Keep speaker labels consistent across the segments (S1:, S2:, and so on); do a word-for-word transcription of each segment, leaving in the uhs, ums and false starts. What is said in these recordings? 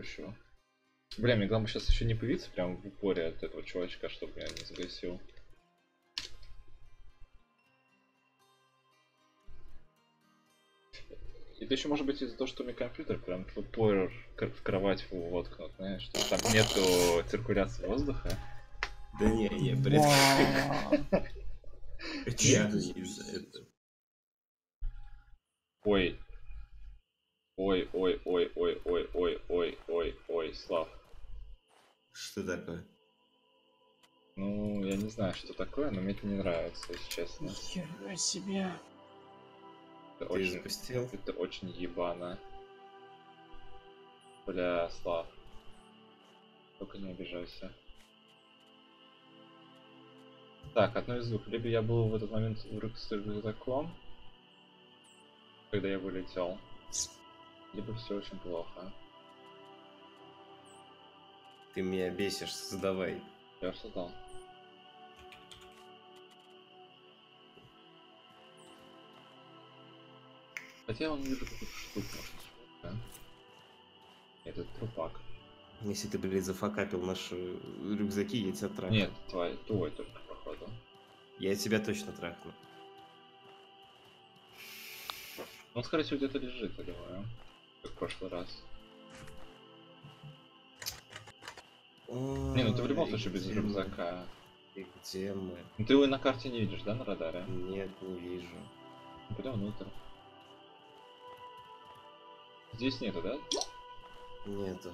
S1: Еще. Бля, мне главное сейчас еще не появиться прям в упоре от этого чувачка, чтобы я не загасил. Это еще может быть из-за того, что у меня компьютер прям в упор в кровать воткнут, знаешь, что там нету циркуляции воздуха.
S2: Да не, не, блядь. Я из-за этого.
S1: Ой. Ой, ой, ой, ой, ой, ой, ой, ой, ой, Слав.
S2: Что такое?
S1: Ну, я не знаю, что такое, но мне это не нравится, если честно.
S3: Хера себе.
S1: Это
S2: Ты
S1: очень,
S2: запустил?
S1: это очень ебано. Бля, Слав. Только не обижайся. Так, одно из двух. Либо я был в этот момент в рюкзаком, когда я вылетел, либо все очень плохо.
S2: Ты меня бесишь, создавай.
S1: Я создал. Хотя я не вижу какую-то штуку, может, да? Этот трупак.
S2: Если ты, блядь, зафакапил наши рюкзаки, я тебя трахну.
S1: Нет, твой, твой только, походу.
S2: Я тебя точно трахну.
S1: Он, скорее всего, где-то лежит, я думаю. Как в прошлый раз.
S2: О,
S1: Не, ну ты в любом
S2: и
S1: случае без
S2: где
S1: рюкзака.
S2: мы? И где мы?
S1: Ну ты его на карте не видишь, да, на радаре?
S2: Нет, не вижу.
S1: Ну, пойдем внутрь. Здесь нету, да?
S2: Нету.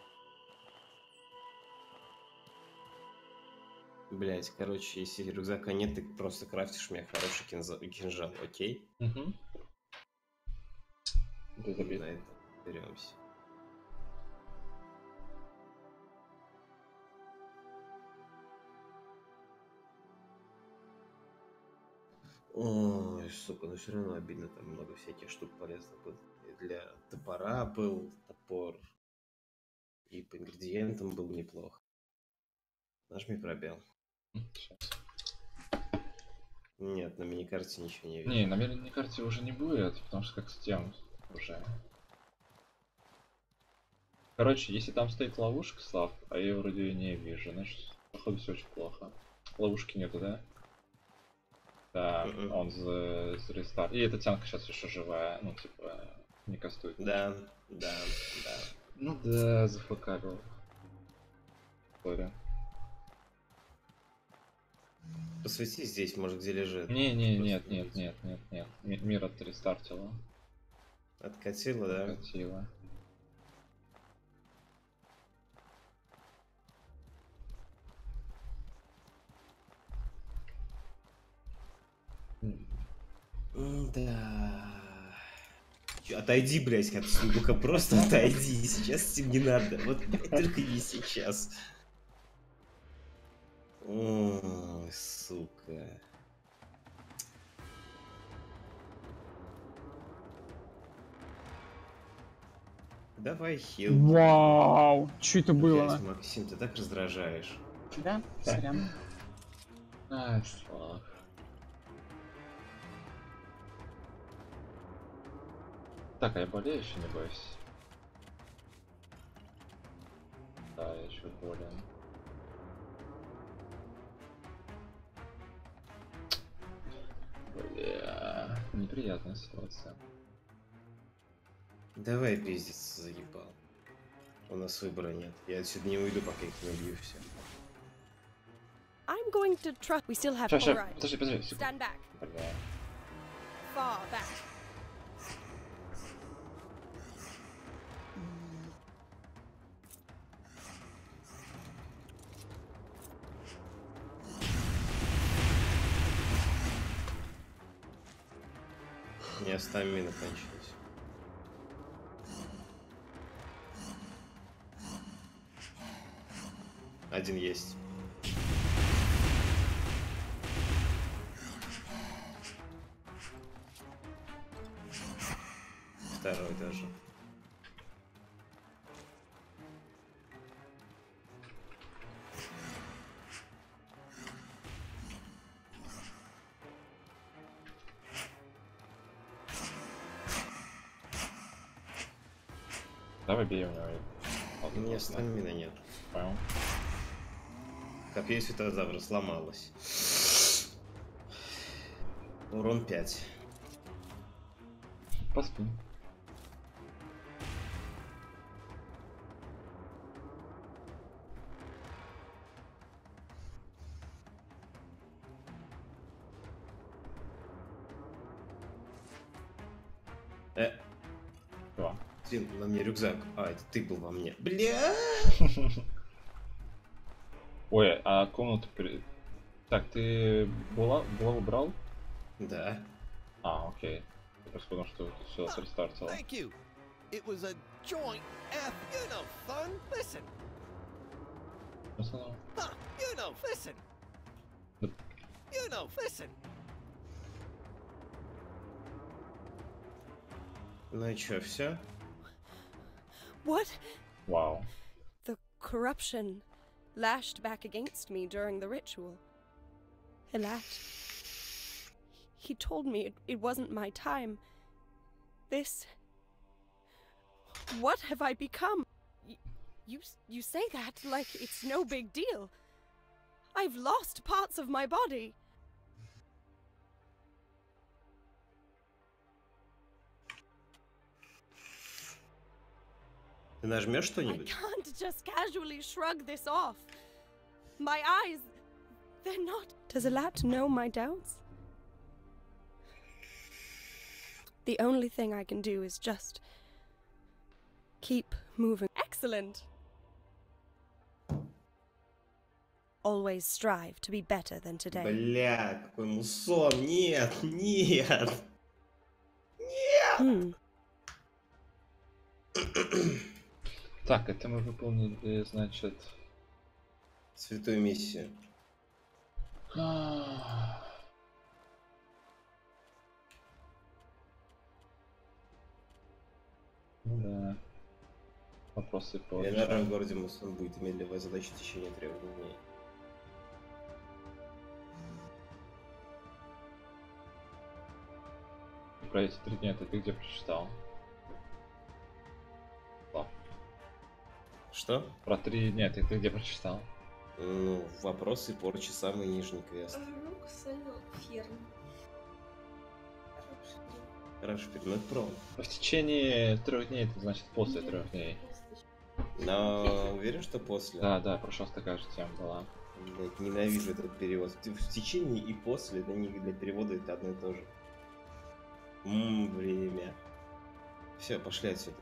S2: Блять, короче, если рюкзака нет, ты просто крафтишь мне хороший кинза... кинжал, окей?
S1: Угу. Ты забит.
S2: На это беремся. Ой, сука, ну все равно обидно, там много всяких штук полезных было. И для топора был топор, и по ингредиентам был неплохо. Нажми пробел.
S1: Сейчас.
S2: Нет, на миникарте ничего не вижу.
S1: Не, на миникарте уже не будет, потому что как с тем уже. Короче, если там стоит ловушка, Слав, а я вроде не вижу, значит, походу все очень плохо. Ловушки нету, да? Да,
S2: Mm-mm.
S1: он за, за рестарт. И эта тянка сейчас еще живая, ну типа не кастует.
S2: Да, да, да.
S1: Ну да, зафакарил. Сори.
S2: Посвети здесь, может, где лежит.
S1: Не, не,
S2: Просто
S1: нет,
S2: не
S1: нет,
S2: видеть.
S1: нет, нет, нет. Ми- Мир отрестартила.
S2: Откатило, да?
S1: Откатила.
S2: М, Да. Чё, отойди, блядь, от сундука, просто отойди. Сейчас тебе не надо. Вот, блядь, только не сейчас. Ой, сука. Давай хил.
S3: Вау, что это было?
S2: Блядь, Максим, ты так раздражаешь.
S3: Да? Сорян.
S1: Ай, Слав. Так, а я болею еще, не бойся. Да, я еще болен. Бля, неприятная ситуация.
S2: Давай пиздец, заебал. У нас выбора нет. Я отсюда не уйду, пока их не убью все.
S4: I'm going to try. We still have
S1: Ща, ща,
S4: Orion.
S1: подожди, подожди, секунду.
S4: Stand back.
S1: Бля.
S4: Far back.
S2: У меня стамина кончилась. Один есть. Второй даже.
S1: Давай бей у него. походу.
S2: У меня
S1: просто.
S2: стамина нет.
S1: Понял.
S2: Копье светозавра сломалось. Урон пять.
S1: Поспи.
S2: Э,
S1: Что?
S2: ты был во мне рюкзак. А, это ты был во мне. Бля!
S1: Ой, а комнату... при- Так, ты була... булаву брал?
S2: Да.
S1: А, окей. Я просто подумал, что ты все рестартил.
S5: Thank you. It was a joint F. You know, fun. Listen.
S1: Ну, сказал.
S5: Huh, you know, listen.
S1: Да.
S5: You know, listen.
S2: Ну и чё, все?
S4: What?
S1: Вау.
S4: The corruption lashed back against me during the ritual. Elat. He told me it, it wasn't my time. This... What have I become? Y- you, s- you say that like it's no big deal. I've lost parts of my body.
S2: Ты нажмешь
S4: I
S2: что-нибудь?
S4: can't just casually shrug this off. My eyes, they're not... Does Elat know my doubts? The only thing I can do is just... keep moving. Excellent! Always strive to be better than today.
S2: Бля, какой мусон. Нет, нет.
S4: Hmm.
S1: Так, это мы выполнили, значит...
S2: Святую миссию.
S1: Ну да. Вопросы по...
S2: Ленара в городе Мусон будет иметь для вас задачу в течение трех дней.
S1: Про эти три дня ты, ты где прочитал? Ладно.
S2: Что?
S1: Про три дня ты, ты где прочитал?
S2: Ну, вопросы порчи самый нижний квест. Хорошо, перенос про.
S1: В течение трех дней, это значит после трех дней.
S2: Но уверен, что после?
S1: Да, да, прошлая такая же тема была.
S2: Блять, ненавижу этот перевод. В течение и после для них для перевода это одно и то же. Ммм, время. Все, пошли отсюда.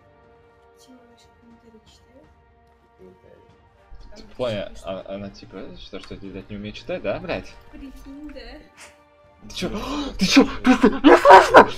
S2: Комментарии.
S1: В плане, а- она типа считает, что блядь, не умеет читать, да, блядь?
S6: Прикинь, да.
S1: Ты чё? Ты чё? Я слышно!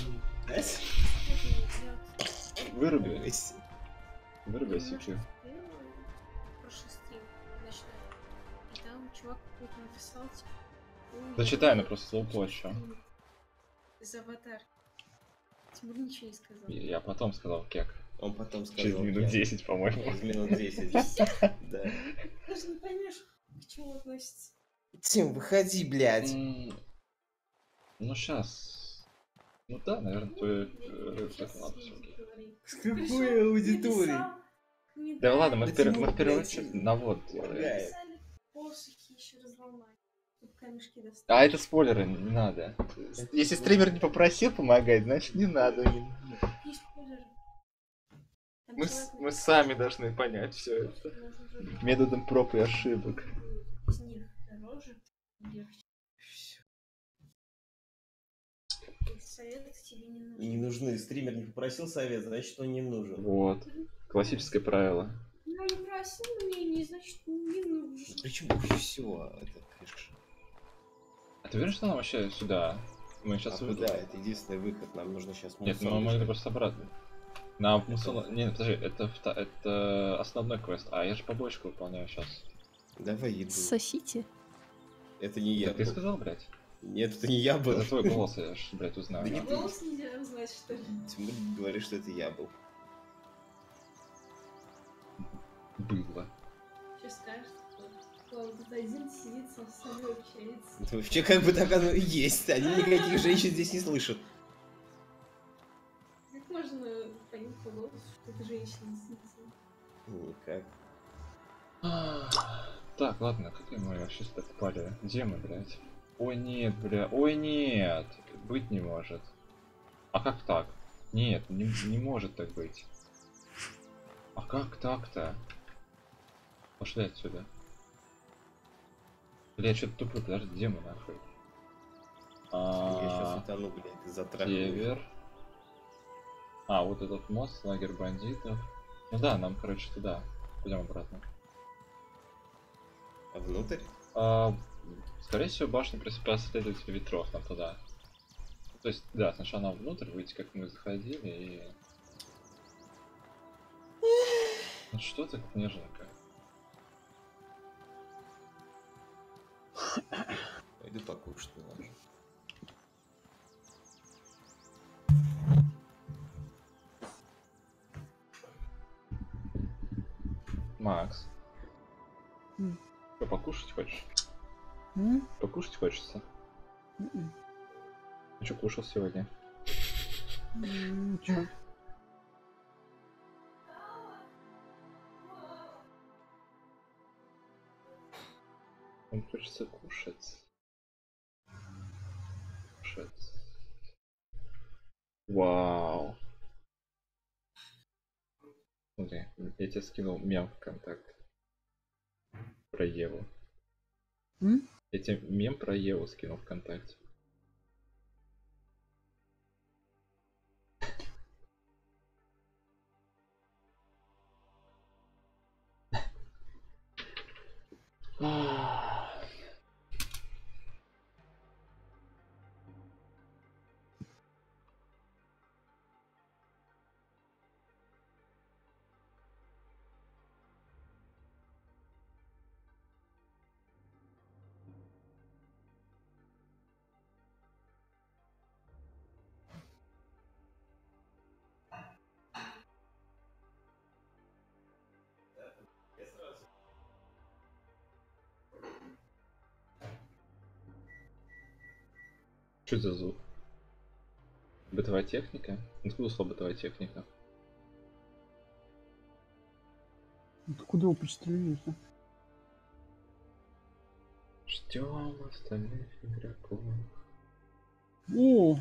S1: Выруби.
S2: Вырубись.
S1: Выруби сики.
S6: Прошлый стрим, значит, и там чувак какой-то написал, типа... «Ой,
S1: Да
S6: я
S1: читай, она
S6: вот
S1: просто слоупо ещё.
S6: из аватар. Тимур ничего не сказал.
S1: Я потом сказал кек.
S2: Он потом сказал.
S1: Через минут
S2: я-
S1: десять, по-моему.
S2: Через минут десять. Да.
S6: Даже не поймешь, к чему относится.
S2: Тим, выходи, блядь.
S1: М, Ну сейчас. Ну да, наверное, твой э, это надо всё.
S2: С какой аудиторией?
S1: Да ладно, мы
S2: Да
S1: в пер-
S2: Тимур,
S1: мы в первую
S2: блядь,
S1: очередь навод делаем.
S2: Лагает.
S6: Написали посохи еще разломать, чтобы камешки достать.
S1: А это спойлеры, не надо. Если стример не попросил помогать, значит не надо.
S6: Есть спойлеры. Там
S1: Мы,
S6: человек
S1: с- мы
S6: написал,
S1: сами должны понять все это.
S6: что нужно зажать
S1: Методом проб и ошибок.
S6: из них дороже, легче. И совет тебе не нужен.
S2: Не нужны. Стример не попросил совет, значит он не нужен.
S1: Вот. Классическое правило.
S6: Ну, не просил мнение, значит, не нужен.
S2: Почему все это крыша?
S1: А ты уверен, что нам вообще сюда? Мы сейчас
S2: А куда? Это единственный выход. Нам нужно сейчас
S1: Нет,
S2: мусон
S1: мы могли
S2: решать.
S1: просто обратно. На мусон... Не, подожди, это, вта- это основной квест. А я же побочку выполняю сейчас.
S2: Давай еду.
S4: Сосите.
S2: Это не я.
S1: Ты
S2: был.
S1: сказал, блядь?
S2: Нет, это не я был.
S1: Это твой голос, я ж, блядь, узнаю.
S2: Да не
S1: нахуй.
S6: Голос нельзя узнать, что ли?
S2: Тимур говорит, что это я был.
S1: Было.
S6: Сейчас скажешь, что Клауд один сидит со собой общается.
S2: Это вообще как бы так оно и есть. Они никаких женщин здесь не слышат.
S6: Как можно понять по голосу, что это женщина действительно?
S2: Никак.
S1: Так, ладно, какие мы вообще сюда попали? Где мы, блядь? Ой, нет, бля. Ой, нет. Быть не может. А как так? Нет, не, не может так быть. А как так-то? Пошли отсюда. Бля, я что-то тупой, подожди, где мы нахуй?
S2: Я сейчас
S1: А,
S2: утону, блядь, из-за трафика.
S1: Север. А, вот этот мост, лагерь бандитов. Ну да, нам, короче, туда. Пойдем обратно.
S2: А внутрь?
S1: А, скорее всего, башня последователя ветров нам туда. То есть, да, сначала нам внутрь выйти, как мы заходили, и... Ну что ты, неженка?
S2: Пойду покушать, ладно.
S1: Макс.
S3: М.
S1: Что, покушать хочешь?
S3: М?
S1: Покушать хочется?
S3: М-м.
S1: Ты что кушал сегодня?
S3: М, Ничего.
S1: Мне хочется кушать. Кушать. Вау. Смотри, я тебе скинул мем в контакт. Про Еву.
S3: М?
S1: Я тебе мем про Еву скинул ВКонтакте. Что за звук? Бытовая техника? Откуда слово бытовая техника?
S3: Ты куда его пристрелился?
S1: Ждем остальных игроков.
S3: О!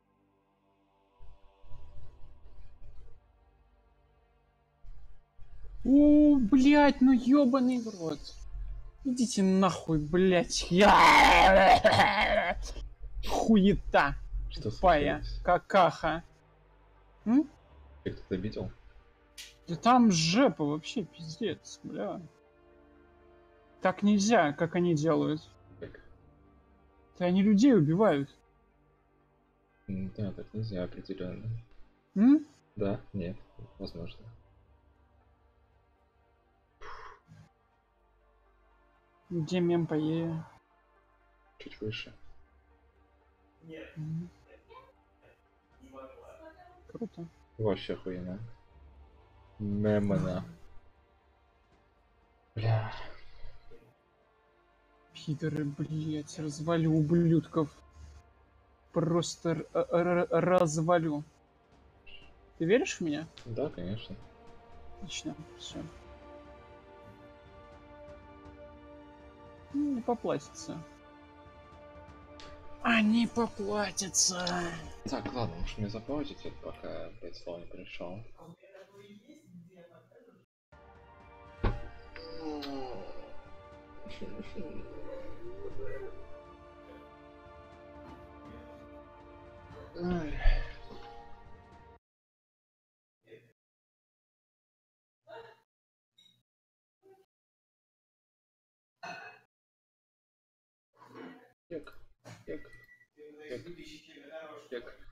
S3: О, блядь, ну ёбаный в рот. Идите нахуй, блядь. Я... Хуета.
S1: Что
S3: Тупая.
S1: случилось?
S3: Какаха. М?
S1: Ты кто-то обидел?
S3: Да там жепа вообще пиздец, бля. Так нельзя, как они делают.
S1: Как?
S3: Да они людей убивают.
S1: М, Да, так нельзя определенно.
S3: М?
S1: Да, нет, возможно.
S3: Где мем поее?
S1: Чуть выше.
S3: М. Круто.
S1: Вообще охуенно. Мемона. Бля.
S3: Пидоры, блять, развалю ублюдков. Просто р- р- развалю. Ты веришь в меня?
S1: Да, конечно.
S3: Отлично, все. Не поплатится. Они поплатятся.
S1: Так, ладно, может мне запаузить это, пока опять слово не пришел. Ай. Як, як, як, як.